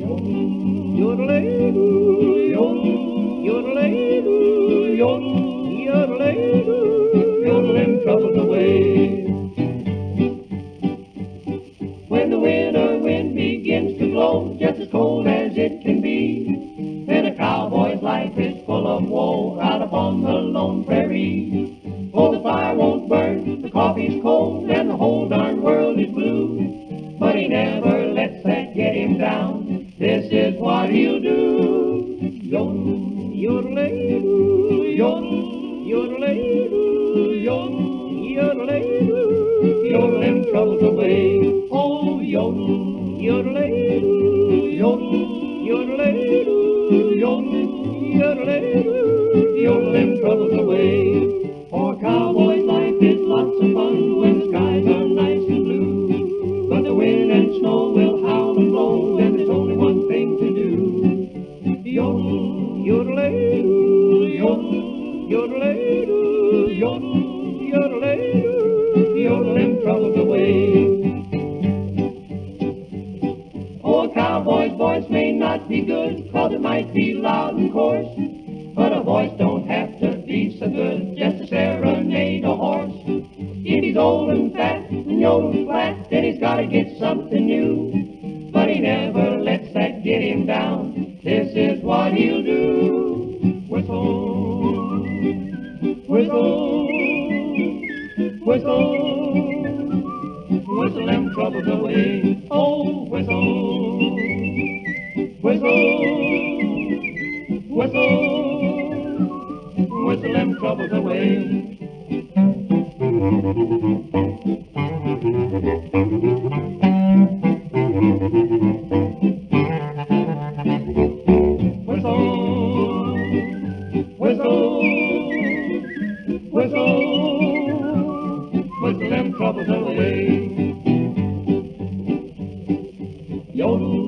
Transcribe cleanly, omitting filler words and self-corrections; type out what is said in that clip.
Yodelay-doo, yodelay-doo, yodelay-doo, yodel them troubles away. When the winter wind begins to blow, just as cold as it can be, then a cowboy's life is full of woe out upon the lone prairie. Oh, the fire won't burn, the coffee's cold, and the whole darn world is blue. But he never lets that get him down. This is what he'll do. Yodel, yodelay-doo, yodel, yodelay-doo, yodel, yodelay-doo, yodel them troubles away. Oh, yodel, yodelay-doo, yodel, yodelay-doo, yodel, yodelay-doo, yodel them troubles away. For a cowboy's life is lots of fun when the skies are nice and blue. But the wind and snow will howl and blow, and there's only one thing to do. Yodel, yodelay-doo, yodel, yodelay-doo, yodel, yodelay-doo, yodel them troubles away. Oh, a cowboy's voice may not be good, 'cause it might be loud and coarse, but a voice don't have to be so good just to serenade a horse. If he's old and fat and yodel flat, then he's gotta get something new. But he never lets that get him down. This is what he'll do. Whistle, whistle, whistle, whistle them troubles away. Oh, whistle, whistle, whistle, whistle them troubles away. Whistle, whistle, whistle, whistle them troubles away. Yodel,